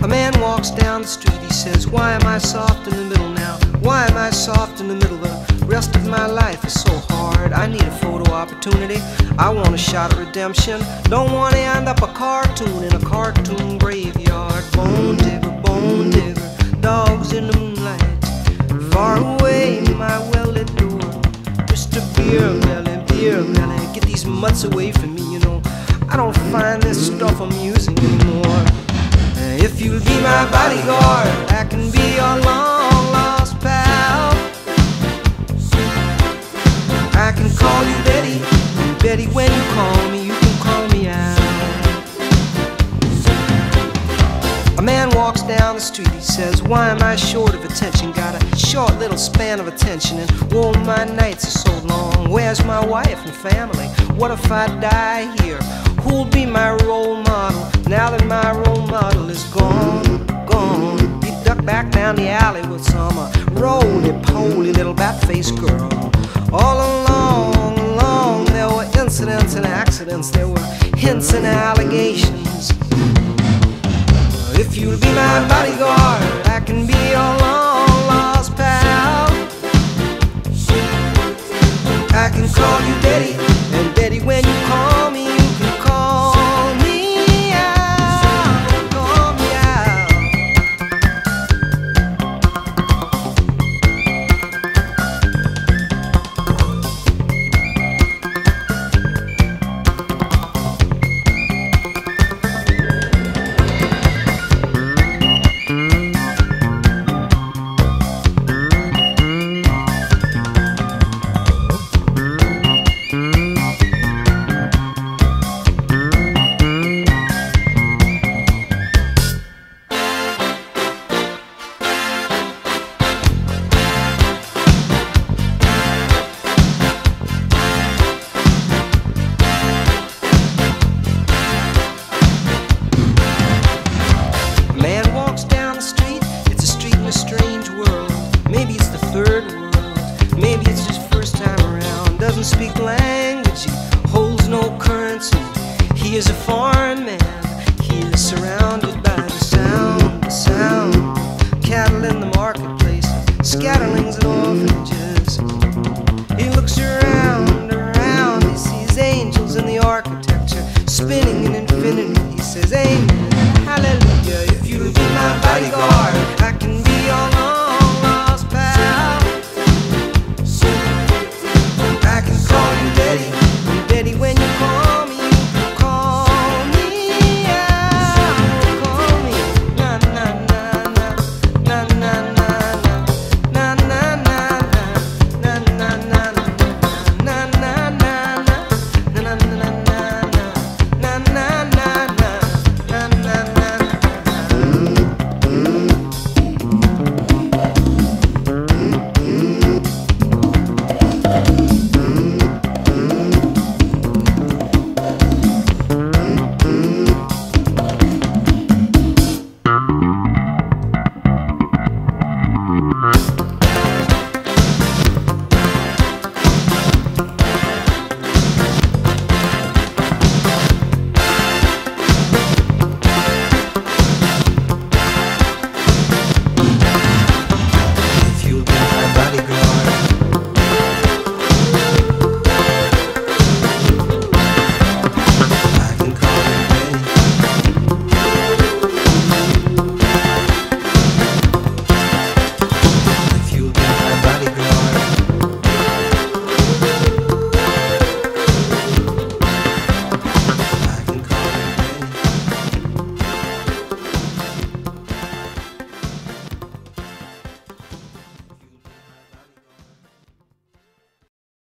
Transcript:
A man walks down the street, he says, why am I soft in the middle now? Why am I soft in the middle? The rest of my life is so hard. I need a photo opportunity. I want a shot of redemption. Don't want to end up a cartoon in a cartoon graveyard. Bone digger, dogs in the moonlight. Far away, my well-lit door. Mr. Beer Melly, get these mutts away from me, you know. I don't find this stuff amusing anymore. If you'll be my bodyguard, I can be your long-lost pal. I can call you Betty, and Betty, when you call me, you can call me out. A man walks down the street, he says, why am I short of attention? Got a short little span of attention, and whoa, my nights are so long. Where's my wife and family? What if I die here? Who'll be my role model now that my role model is gone? He ducked back down the alley with some roly-poly little bat-faced girl. All along, there were incidents and accidents, there were hints and allegations. If you'll be my bodyguard, I can be your long-lost pal. I can call you Daddy,